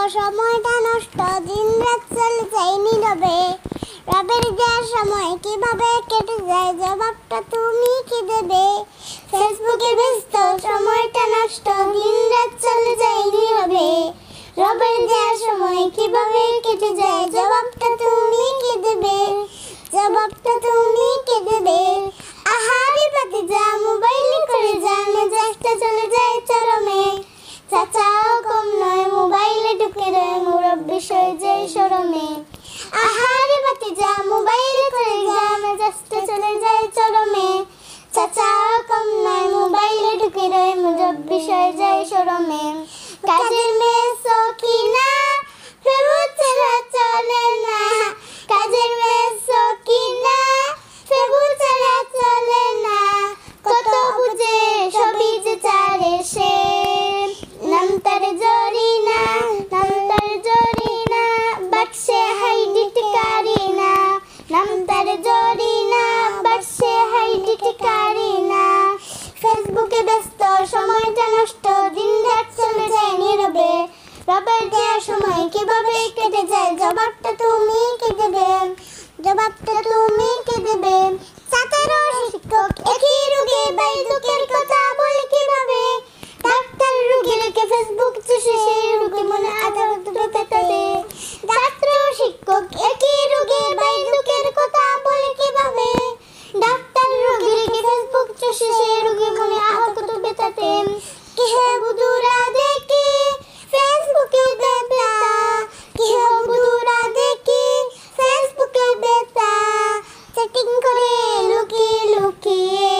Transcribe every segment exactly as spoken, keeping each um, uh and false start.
সময়টা নষ্ট, দিন রাত চলে যায় নীরবে। রবের দেওয়া সময় কিভাবে কেটে যায়, জবাবটা তুমি কি দেবে? ফেসবুকে ব্যস্ত, সময়টা নষ্ট, দিন রাত চলে যায় নীরবে। রবের দেওয়া সময় কিভাবে কেটে যায়, জবাবটা তুমি কি দেবে? জবাবটা তুমি কি দেবে? আহারে ভাতিজা, মোবাইলে করে যা, মেজাজটা চলে যায় চরমে। চাচাও কম নয়, মোবাইলে ঢুকে রয়, মুরব্বি সয়ে যায় শরমে। আহারে ভাতিজা, মোবাইলে করে যা, মেজাজটা চলে যায় চরমে। চাচাও কম নয়, মোবাইলে ঢুকে রয়, মুরব্বি সয়ে যায় শরমে। কাজের মেয়ে সকিনা, ফেসবুক ছাড়া চলে না। কাজের মেয়ে সকিনা, ফেসবুক ছাড়া চলে না। কত বুঝে সবই যে চারে সে, নাম তার জরিনা, নাম তার জরিনা, বাক্সে হাইডিট কারিনা। নাম তার জরিনা, বাক্সে হাইডিট কারিনা। ফেসবুকে ব্যস্ত, সময়টা নষ্ট, দিন রাত চলে যায় নীরবে। রবের দেওয়া সময় কিভাবে কেটে যায়, জবাবটা তুমি কি দেবে? জবাবটা তুমি কি দেবে? ছাত্র শিক্ষক একই রোগে, ভাই দুঃখের কথা বলে কিভাবে? ডাক্তার রোগী লিখে ফেসবুক চষে, সেই রোগী মনে আঘাত ব্যথা দেয়। ছাত্র শিক্ষক একই রোগে, ভাই দুঃখের কথা বলে কিভাবে? ডাক্তার রোগী লিখে ফেসবুক চষে, সেই রোগী মনে আঘাত ব্যথা দেয়। কি হে বুদুরা দেখি ফেসবুকে ব্যথা, কি হে বুদুরা দেখি ফেসবুকে ব্যথা। চ্যাটিং করে লুকিয়ে লুকিয়ে,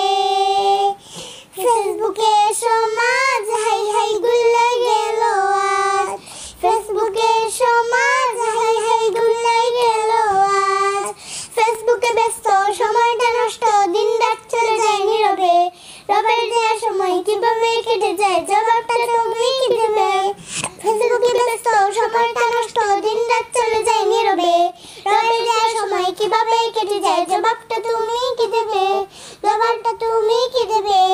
ফেসবুকে সমাজ হাই হাই গুল্লাই গেল আজ। ফেসবুকে সমাজ হাই হাই গুল্লাই গেল আজ। ফেসবুকে ব্যস্ত, সময়টা নষ্ট, দিন রাত চলে যায় নীরবে। রবের দেওয়া সময় কিভাবে কেটে যায়, জবাবটা তুমি কি দেবে? ফেসবুকে ব্যস্ত, সময়টা নষ্ট, দিন রাত চলে যায় নীরবে। রবের দেওয়া সময় কিভাবে কেটে যায়, জবাবটা তুমি কি দেবে? জবাবটা তুমি কি দেবে?